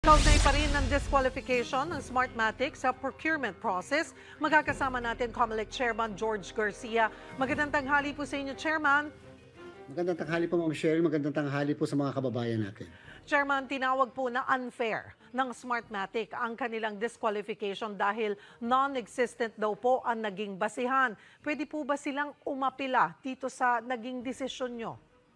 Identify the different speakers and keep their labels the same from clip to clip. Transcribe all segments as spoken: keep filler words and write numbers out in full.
Speaker 1: Kaugnay pa rin ng disqualification ng Smartmatic sa procurement process. Magkakasama natin Comelec Chairman George Garcia. Magandang tanghali po sa inyo, Chairman.
Speaker 2: Magandang tanghali po, Ma'am Cheryl. Magandang tanghali po sa mga kababayan natin.
Speaker 1: Chairman, tinawag po na unfair ng Smartmatic ang kanilang disqualification dahil non-existent daw po ang naging basihan. Pwede po ba silang umapila dito sa naging desisyon nyo?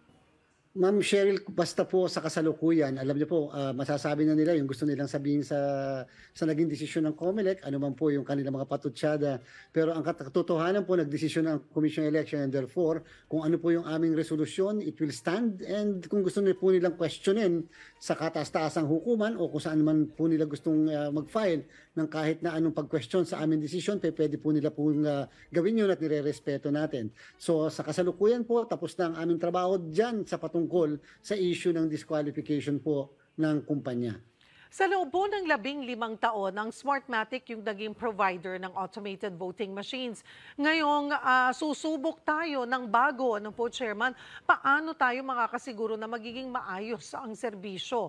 Speaker 2: Ma'am Cheryl, basta po sa kasalukuyan, alam niyo po, uh, masasabi na nila yung gusto nilang sabihin sa sa naging desisyon ng Comelec, ano man po yung kanilang mga patutsada. Pero ang katotohanan po, nagdesisyon ng Commission on Election and therefore, kung ano po yung aming resolusyon, it will stand. And kung gusto nila po nilang questionin sa kataas-taasang hukuman o kung saan man po nila gustong uh, mag-file ng kahit na anong pag-question sa aming desisyon, pwede po nila po uh, gawin yun at nire-respeto natin. So sa kasalukuyan po, tapos na ang aming trabaho dyan sa patungkol sa issue ng disqualification po ng kumpanya.
Speaker 1: Sa loob po ng labing limang taon, ang Smartmatic yung naging provider ng automated voting machines. Ngayong uh, susubok tayo ng bago, ano po, Chairman, paano tayo makakasiguro na magiging maayos ang serbisyo?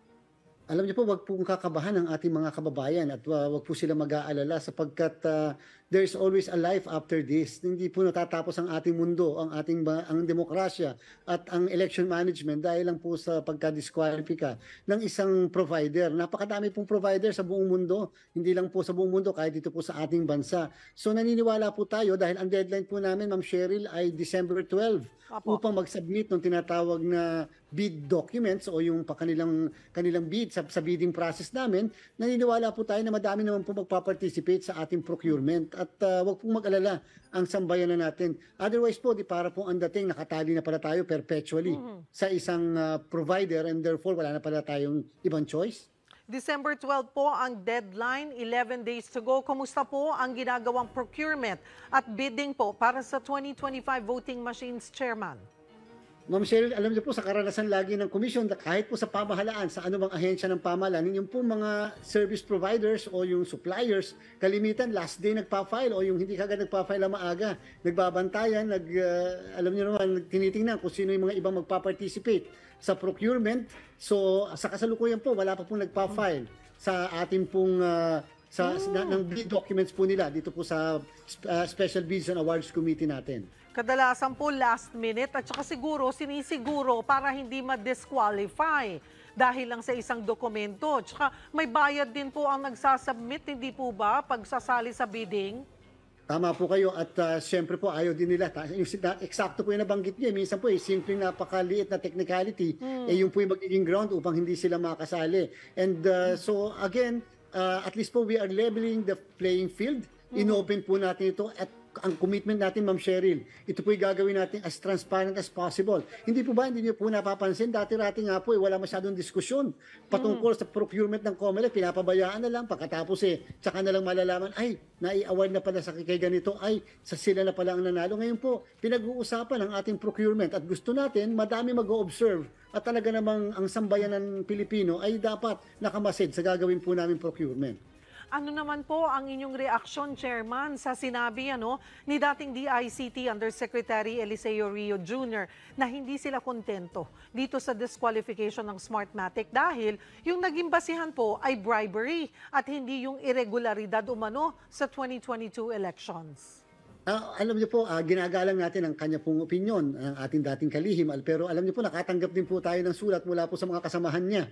Speaker 2: Alam niyo po, wag pong kakabahan ang ating mga kababayan at uh, wag po sila mag-aalala sapagkat uh, there's always a life after this. Hindi po natatapos ang ating mundo, ang ating ang demokrasya at ang election management dahil lang po sa pagka-disqualify ng isang provider. Napakadami pong provider sa buong mundo, hindi lang po sa buong mundo, kahit dito po sa ating bansa. So naniniwala po tayo dahil ang deadline po namin, Ma'am Cheryl, ay December twelfth Apo. Upang mag-submit ng tinatawag na bid documents o yung pa kanilang, kanilang bid sa, sa bidding process namin. Naniniwala po tayo na madami naman po magpa-participate sa ating procurement at uh, wag pong mag-alala ang sambayanan natin. Otherwise po, di para po ang dating nakatali na pala tayo perpetually mm-hmm. sa isang uh, provider and therefore wala na pala tayong ibang choice.
Speaker 1: December twelfth po ang deadline, eleven days to go. Kumusta po ang ginagawang procurement at bidding po para sa twenty twenty-five voting machines, Chairman?
Speaker 2: Ma'am Cheryl, alam niyo po sa karanasan lagi ng Commission, kahit po sa pamahalaan, sa anumang ahensya ng pamahalaan, yung po mga service providers o yung suppliers, kalimitan last day nagpa-file o yung hindi kagad nagpa-file ang maaga. Nagbabantayan, nag, uh, alam niyo naman, tinitingnan kung sino yung mga ibang magpa-participate sa procurement. So sa kasalukuyan po, wala pa pong nagpa-file sa ating pong uh, sa, oh. na, ng bid documents po nila dito po sa uh, Special Bids and Awards Committee natin.
Speaker 1: Kadalasan po last minute at saka siguro sinisiguro para hindi ma-disqualify dahil lang sa isang dokumento. Tsaka may bayad din po ang nagsasubmit, hindi po ba, pagsasali sa bidding?
Speaker 2: Tama po kayo at uh, siyempre po ayaw din nila. Yung, eksakto po yung nabanggit niya. Minsan po eh, simpleng napakaliit na technicality, hmm. eh yung po yung magiging ground upang hindi sila makasali. And uh, so again, uh, at least po we are leveling the playing field. Hmm. Inopen po natin ito at ang commitment natin, Ma'am Cheryl, ito po'y gagawin natin as transparent as possible. Hindi po ba, hindi niyo po napapansin, dati-rati nga po, eh, wala masyadong diskusyon patungkol mm. sa procurement ng Comelec, pinapabayaan na lang, pagkatapos eh, tsaka na lang malalaman, ay, nai-award na pala sa kay ganito, ay, sa sila na pala ang nanalo. Ngayon po, pinag-uusapan ang ating procurement at gusto natin, madami mag-o-observe at talaga namang ang sambayan ng Pilipino ay dapat nakamasid sa gagawin po namin procurement.
Speaker 1: Ano naman po ang inyong reaksyon, Chairman, sa sinabi ano, ni dating D I C T Undersecretary Eliseo Rio Junior na hindi sila kontento dito sa disqualification ng Smartmatic dahil yung naging basihan po ay bribery at hindi yung irregularidad umano sa twenty twenty-two elections?
Speaker 2: Uh, alam niyo po, uh, ginagalang natin ang kanya pong opinyon, ang ating dating kalihim, pero alam niyo po, nakatanggap din po tayo ng sulat mula po sa mga kasamahan niya.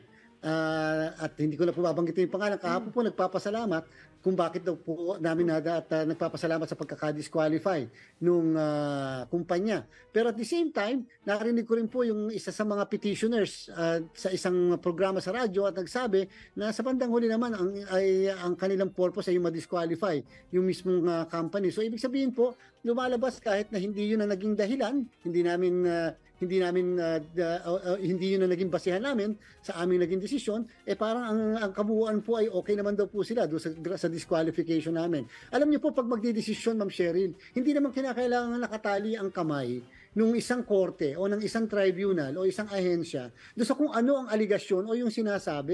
Speaker 2: Uh, at hindi ko na po babanggitin yung pangalan. Kahapon po nagpapasalamat kung bakit daw po namin nada at uh, nagpapasalamat sa pagkakadisqualify nung uh, kumpanya. Pero at the same time, narinig ko rin po yung isa sa mga petitioners uh, sa isang programa sa radyo at nagsabi na sa bandang huli naman ang, ay, ang kanilang purpose ay yung ma-disqualify yung mismong uh, company. So ibig sabihin po, lumalabas kahit na hindi yun ang naging dahilan, hindi namin uh, hindi namin uh, uh, uh, hindi yun ang naging basihan namin sa aming naging desisyon, eh parang ang, ang kabuuan po ay okay naman daw po sila do sa, sa disqualification namin. Alam niyo po, pag magdidesisyon, Ma'am Cheryl, hindi naman kinakailangan nakatali ang kamay nung isang korte o ng isang tribunal o isang ahensya do sa kung ano ang aligasyon o yung sinasabi.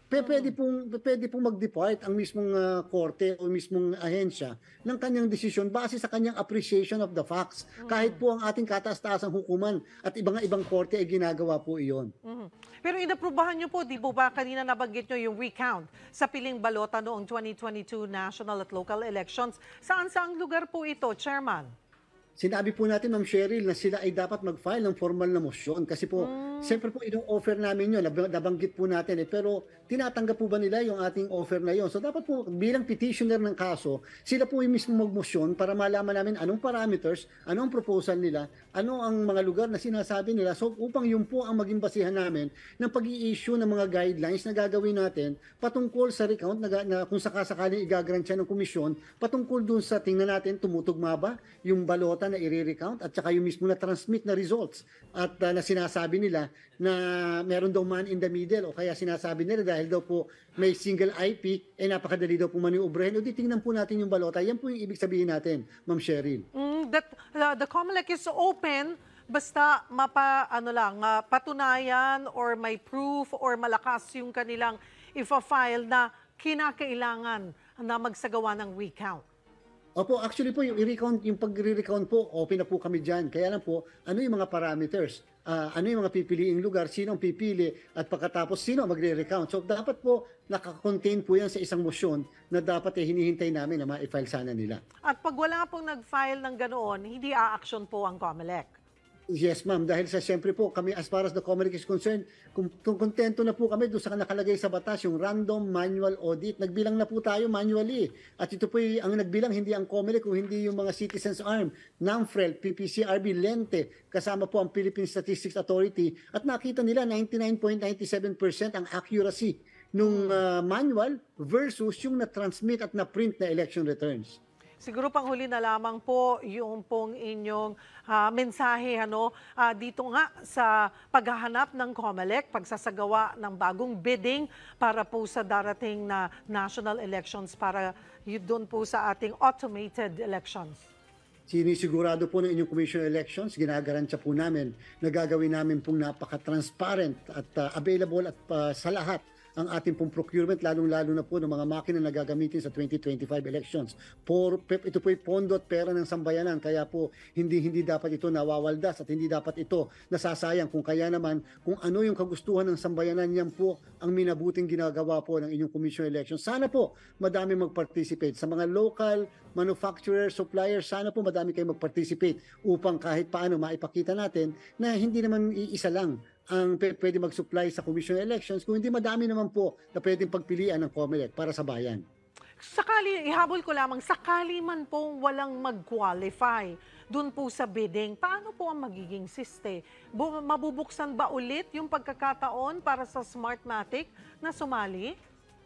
Speaker 2: Pe puwede pong puwede pong mag-depart ang mismong, ah, korte o mismong ahensya ng kanyang desisyon base sa kanyang appreciation of the facts. Kahit po ang ating kataas-taasang hukuman at ibang ibang korte ay ginagawa po iyon.
Speaker 1: Mhm. Pero inaprubahan niyo po, di po ba kanina nabanggit niyo yung recount sa piling balota noong twenty twenty-two national at local elections. Saan-saang lugar po ito, Chairman?
Speaker 2: Sinabi po natin, Ma'am Cheryl, na sila ay dapat mag-file ng formal na motion kasi po, siyempre po ino-offer namin yun, nab- nabanggit po natin eh, pero tinatanggap po ba nila yung ating offer na yun? So dapat po bilang petitioner ng kaso, sila po yung mismo mag-motion para malaman namin anong parameters, anong proposal nila, ano ang mga lugar na sinasabi nila. So upang yun po ang maging basihan namin ng pag-i-issue ng mga guidelines na gagawin natin patungkol sa recount na, na kung sakasakaling igagrant siya ng komisyon, patungkol dun sa tingnan natin tumutugma ba yung balota na i-recount at saka yung mismo na transmit na results at uh, na sinasabi nila na meron daw man in the middle o kaya sinasabi nila dahil daw po may single I P eh napakadali daw po maniobrehin o di tingnan po natin yung balota. Yan po yung ibig sabihin natin, Ma'am Cheryl.
Speaker 1: Mm, that, uh, the COMELEC is open basta mapa, ano lang, uh, patunayan or may proof or malakas yung kanilang ifa-file na kinakailangan na magsagawa ng recount.
Speaker 2: Opo, actually po yung i-recount, yung pag-recount po, open na po kami dyan. Kaya lang po, ano yung mga parameters? Ah, ano yung mga pipiliing lugar? Sino ang pipili? At pagkatapos, sino ang magre-recount? So dapat po, nakakontain po yan sa isang motion na dapat eh, hinihintay namin na ma-file sana nila.
Speaker 1: At pag wala pong nag-file ng ganoon, hindi a-action po ang COMELEC.
Speaker 2: Yes, ma'am. Dahil sa siyempre po, kami as far as the COMELEC is concerned, kung, kung kontento na po kami doon sa nakalagay sa batas, yung random manual audit. Nagbilang na po tayo manually. At ito po yung, ang nagbilang, hindi ang COMELEC, kung hindi yung mga Citizens Arm, NAMFREL, P P C R B, Lente, kasama po ang Philippine Statistics Authority. At nakita nila ninety-nine point nine seven percent ang accuracy nung uh, manual versus yung na-transmit at na-print na election returns.
Speaker 1: Siguro panghuli na lamang po yung pong inyong ah, mensahe ano, ah, dito nga sa paghahanap ng COMELEC, pagsasagawa ng bagong bidding para po sa darating na national elections para yun doon po sa ating automated elections.
Speaker 2: Sinisigurado po ng inyong Commission on Elections, ginagarantiya po namin na gagawin namin pong napaka-transparent at uh, available at uh, sa lahat ang ating pong procurement, lalong-lalo na po ng mga makina na gagamitin sa twenty twenty-five elections. Por, ito po ay pondo at pera ng sambayanan, kaya po hindi hindi dapat ito nawawaldas at hindi dapat ito nasasayang. Kung kaya naman, kung ano yung kagustuhan ng sambayanan, yan po ang minabuting ginagawa po ng inyong Commission on Elections. Sana po madami mag-participate. Sa mga local manufacturers, suppliers, sana po madami kayo mag-participate upang kahit paano maipakita natin na hindi naman iisa lang ang pwede mag-supply sa Commission on Elections, kung hindi madami naman po na pwedeng pagpilian ng COMELEC para sa bayan.
Speaker 1: Sakali, ihabol ko lamang, sakali man pong walang mag-qualify dun po sa bidding, paano po ang magiging siste? Bu- mabubuksan ba ulit yung pagkakataon para sa Smartmatic na sumali?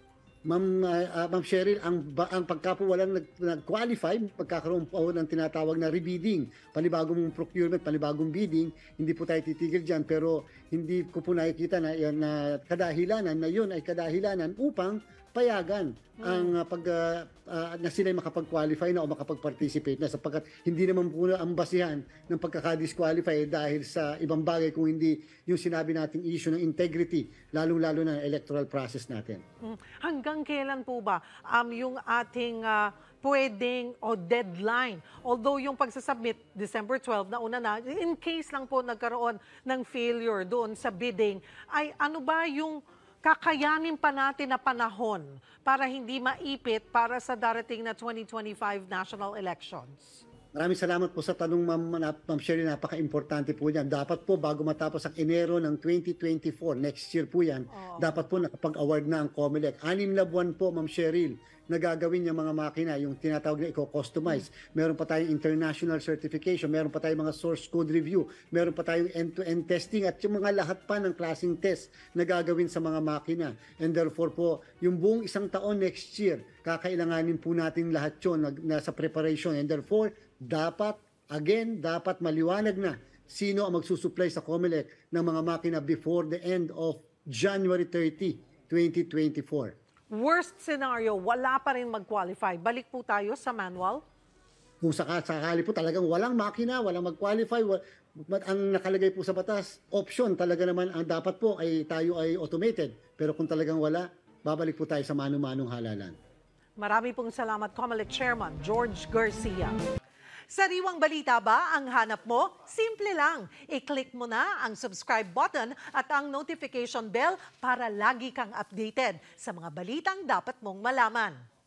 Speaker 2: Ma'am, uh, uh, Ma'am Cheryl, ang, ba, ang pagka po walang nag, nag-qualify, pagkakaroon po ng tinatawag na rebidding, panibagong procurement, panibagong bidding, hindi po tayo titigil dyan, pero hindi ko po nakikita na, yan, na kadahilanan na yun ay kadahilanan upang payagan hmm. ang uh, pag uh, uh, na sila makapag-qualify na o makapag-participate na sapagkat hindi naman po ang basihan ng pagkaka-disqualify dahil sa ibang bagay kung hindi yung sinabi nating issue ng integrity, lalong-lalo na electoral process natin.
Speaker 1: Hmm. Hanggang kailan po ba um, yung ating uh, pwedeng o deadline? Although yung pagsasubmit December twelfth na una na, in case lang po nagkaroon ng failure doon sa bidding, ay ano ba yung kakayanin pa natin na panahon para hindi maipit para sa darating na twenty twenty-five national elections?
Speaker 2: Maraming salamat po sa tanong, Ma'am, Ma'am Cheryl. Napaka-importante po yan. Dapat po, bago matapos ang Enero ng twenty twenty-four, next year po yan, oh. dapat po nakapag-award na ang COMELEC. Anim na buwan po, Ma'am Cheryl, na gagawin yung mga makina, yung tinatawag na i-customize. Hmm. Meron pa tayong international certification, meron pa tayong mga source code review, meron pa tayong end-to-end testing at yung mga lahat pa ng klaseng test na gagawin sa mga makina. And therefore po, yung buong isang taon next year, kakailanganin po natin lahat yun na, na sa preparation. And therefore, dapat, again, dapat maliwanag na sino ang magsusupply sa COMELEC ng mga makina before the end of January thirtieth, twenty twenty-four.
Speaker 1: Worst scenario, wala pa rin mag-qualify. Balik po tayo sa manual?
Speaker 2: Kung saka, sakali po talagang walang makina, walang mag-qualify, wal, ang nakalagay po sa batas, option talaga naman ang dapat po ay tayo ay automated. Pero kung talagang wala, babalik po tayo sa mano-manong halalan.
Speaker 1: Marami pong salamat, Comelec Chairman George Garcia. Sariwang balita ba ang hanap mo? Simple lang. I-click mo na ang subscribe button at ang notification bell para lagi kang updated sa mga balitang dapat mong malaman.